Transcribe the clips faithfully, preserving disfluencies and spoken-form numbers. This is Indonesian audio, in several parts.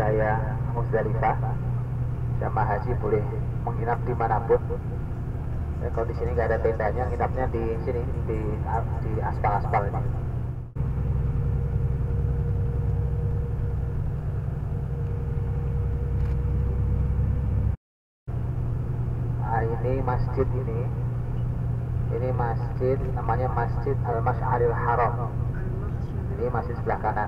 wilayah Muzdalifah. Jamaah haji boleh menginap dimanapun. Ya, kalau di sini nggak ada tendanya, nginapnya di sini di di aspal-aspal ini. Nah, ini masjid ini, ini masjid namanya Masjid Al-Masy'aril Haram. Ini masjid sebelah kanan.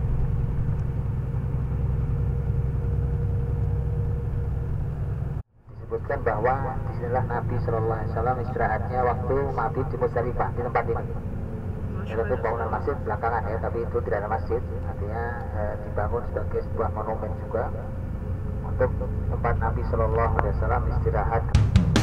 Disebutkan bahwa disinilah Nabi Shallallahu Alaihi Wasallam istirahatnya waktu mabit di Muzdalifah, di tempat ini. Ya, tentu bangunan masjid belakangan ya, tapi itu tidak ada masjid, artinya eh, dibangun sebagai sebuah monumen juga untuk tempat Nabi Shallallahu Alaihi Wasallam istirahat.